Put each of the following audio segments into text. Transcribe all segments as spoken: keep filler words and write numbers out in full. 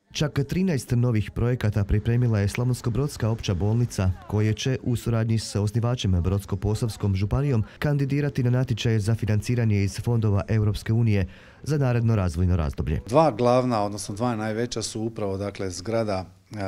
Čak trinaest novih projekata pripremila je Slavonsko-brodska opća bolnica, koje će u suradnji s osnivačem Brodsko-posavskom županijom kandidirati na natječaje za financiranje iz fondova Europske unije za naredno razvojno razdoblje. Dva glavna, odnosno dva najveća su upravo dakle zgrada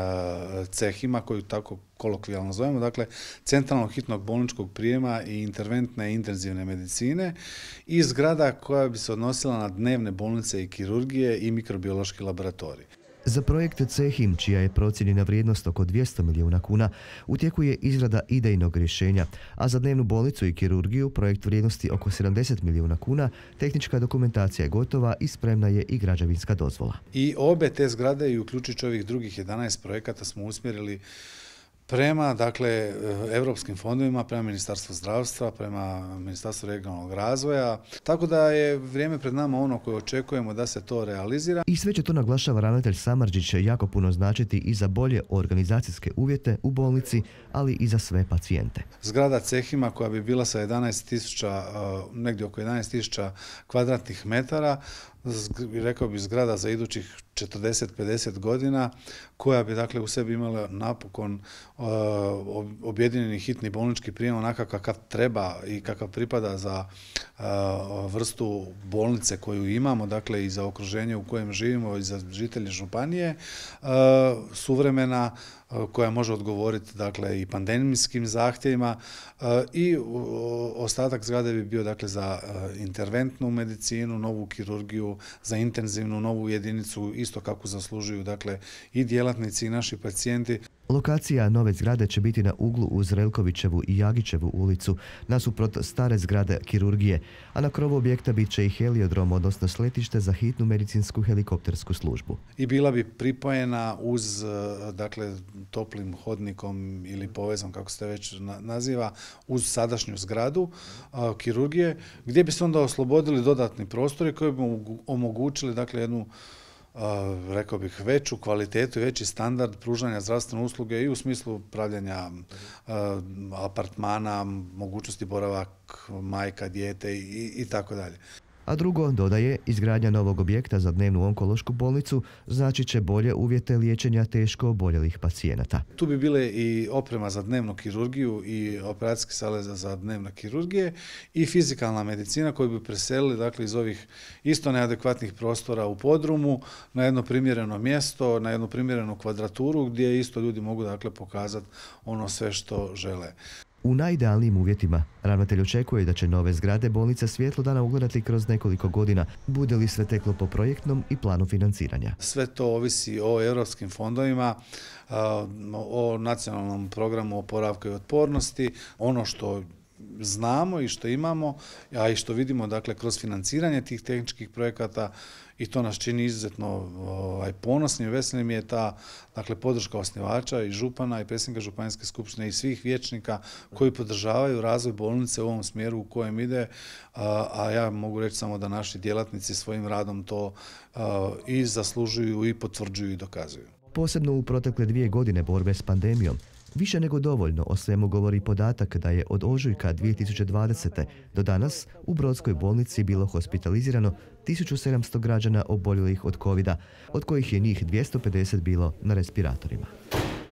e, cehima, koju tako kolokvijalno zovemo, dakle centralnog hitnog bolničkog prijema i interventne intenzivne medicine, i zgrada koja bi se odnosila na dnevne bolnice i kirurgije i mikrobiološki laboratorij. Za projekt CEHIM, čija je procijenjena vrijednost oko dvjesto milijuna kuna, u tijeku je izrada idejnog rješenja, a za dnevnu bolnicu i kirurgiju projekt vrijednosti oko sedamdeset milijuna kuna, tehnička dokumentacija je gotova i spremna je i građevinska dozvola. I obe te zgrade, i uključujući ovih drugih jedanaest projekata, smo usmjerili prema dakle europskim fondovima, prema Ministarstvu zdravstva, prema Ministarstvu regionalnog razvoja. Tako da je vrijeme pred nama ono koje očekujemo da se to realizira. I sve će to, naglašava ravnatelj Samardžić, jako puno značiti i za bolje organizacijske uvjete u bolnici, ali i za sve pacijente. Zgrada CEHIM-a koja bi bila sa jedanaest tisuća, negdje oko jedanaest tisuća kvadratnih metara, rekao bi zgrada za idućih četrdeset do pedeset godina, koja bi dakle u sebi imala napokon uh, objedinjeni hitni bolnički prijem onakav kakav treba i kakav pripada za uh, vrstu bolnice koju imamo, dakle i za okruženje u kojem živimo i za žitelje županije, uh, suvremena, koja može odgovoriti dakle i pandemijskim zahtjevima, i ostatak zgrade bi bio dakle za interventnu medicinu, novu kirurgiju, za intenzivnu novu jedinicu, isto kako zaslužuju dakle i djelatnici i naši pacijenti. Lokacija nove zgrade će biti na uglu uz Relkovićevu i Jagićevu ulicu, nasuprot stare zgrade kirurgije, a na krovu objekta bit će i heliodrom, odnosno sletište za hitnu medicinsku helikoptersku službu. I bila bi pripojena uz, dakle, toplim hodnikom ili povezom, kako se već naziva, uz sadašnju zgradu a, kirurgije, gdje bi se onda oslobodili dodatni prostori koji bi omogućili dakle jednu, Uh, rekao bih, veću kvalitetu i veći standard pružanja zdravstvene usluge i u smislu pravljenja uh, apartmana, mogućnosti boravak majka, dijete i, i tako dalje. A drugo, dodaje, izgradnja novog objekta za dnevnu onkološku bolnicu znači će bolje uvjete liječenja teško oboljelih pacijenata. Tu bi bile i oprema za dnevnu kirurgiju i operacijske sale za dnevne kirurgije i fizikalna medicina koju bi preselili dakle iz ovih isto neadekvatnih prostora u podrumu na jedno primjereno mjesto, na jednu primjerenu kvadraturu gdje isto ljudi mogu dakle pokazati ono sve što žele. U najidealnijim uvjetima ravnatelj očekuje da će nove zgrade bolnica svjetlo dana ugledati kroz nekoliko godina, bude li sve teklo po projektnom i planu financiranja. Sve to ovisi o europskim fondovima, o nacionalnom programu oporavka i otpornosti. Ono što znamo i što imamo, a i što vidimo dakle kroz financiranje tih tehničkih projekata, i to nas čini izuzetno ovaj, ponosnim i veselim, je ta dakle podrška osnivača i župana i predsjednika županijske skupštine i svih vijećnika koji podržavaju razvoj bolnice u ovom smjeru u kojem ide, a, a ja mogu reći samo da naši djelatnici svojim radom to a, i zaslužuju i potvrđuju i dokazuju. Posebno u protekle dvije godine borbe s pandemijom, više nego dovoljno o svemu govori podatak da je od ožujka dvije tisuće dvadesete. do danas u Brodskoj bolnici bilo hospitalizirano tisuću sedamsto građana oboljelih od kovida, od kojih je njih dvjesto pedeset bilo na respiratorima.